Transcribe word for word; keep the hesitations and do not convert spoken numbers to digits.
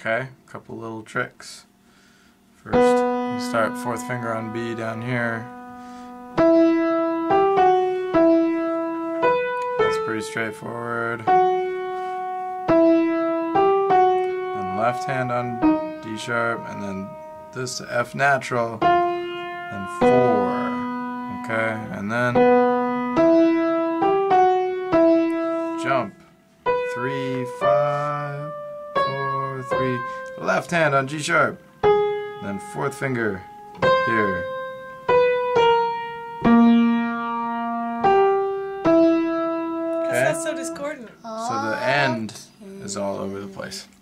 Okay, a couple little tricks. First, you start fourth finger on B down here. That's pretty straightforward. Then left hand on D sharp, and then this to F natural, then four. Okay, and then jump. Three, five, four, three. Left hand on G sharp. Then fourth finger here. Because that's so discordant. So the end is all over the place.